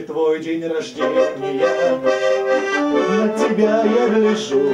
Нынче твой день рождения, на тебя я гляжу,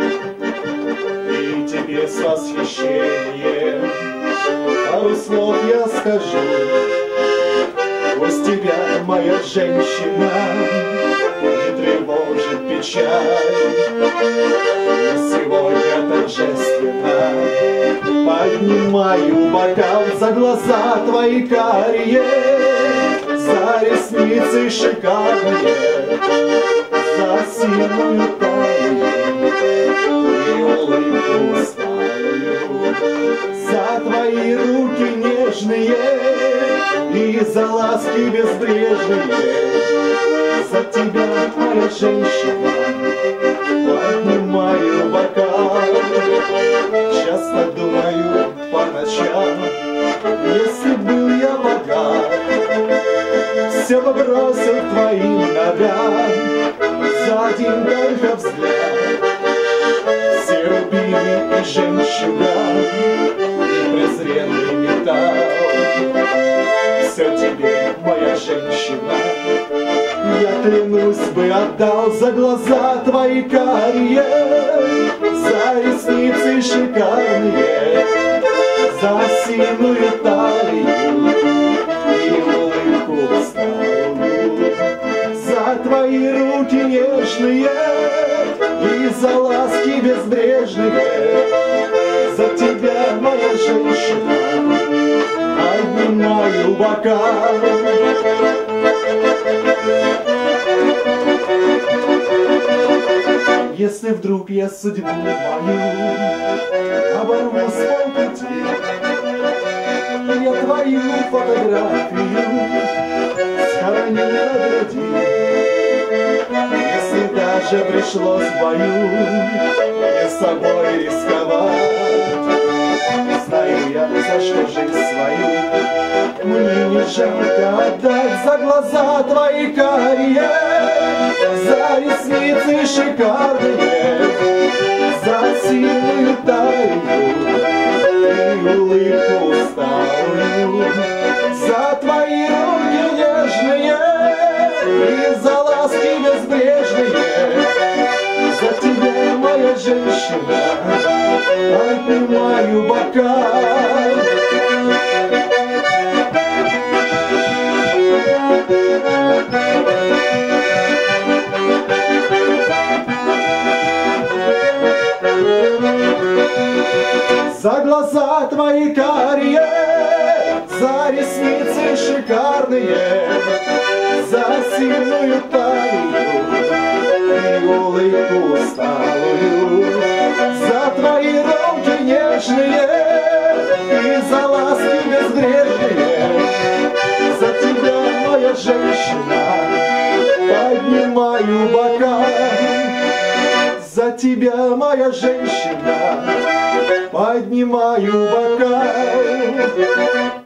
и тебе с восхищением пару слов я скажу. Пусть тебя, моя женщина, не тревожит печаль. Я сегодня торжественно поднимаю бокал за глаза твои карие, за ресницы шикарные, за сильную талию и улыбку усталую, за твои руки нежные и за ласки безбрежные. За тебя, моя женщина, поднимаю бокал. Часто думаю по ночам, если был я богат, все бы бросил к твоим ногам за один только взгляд. Все рубины и жемчуга и презренный металл, все тебе, моя женщина, я клянусь бы отдал за глаза твои карие, за ресницы шикарные, за сильную талию и улыбку усталую, за твои руки нежные и за ласки безбрежные. За тебя, моя женщина, поднимаю бокал. Если вдруг я судьбу мою оборву свой пути, я твою фотографию схороню на груди. Если даже пришлось в бою мне с собой рисковать, знаю я, за что жизнь свою мне не жалко отдать за глаза твои карие, за ресницы шикарные, за сильную талию и улыбку усталую, за твои руки нежные и за ласки безбрежные. За тебя, моя женщина, поднимаю бокал. За глаза твои карие, за ресницы шикарные, за сильную талию и улыбку усталую, за твои руки нежные и за ласки безбрежные. За тебя, моя женщина, поднимаю бокал. За тебя, моя женщина, поднимаю бокал.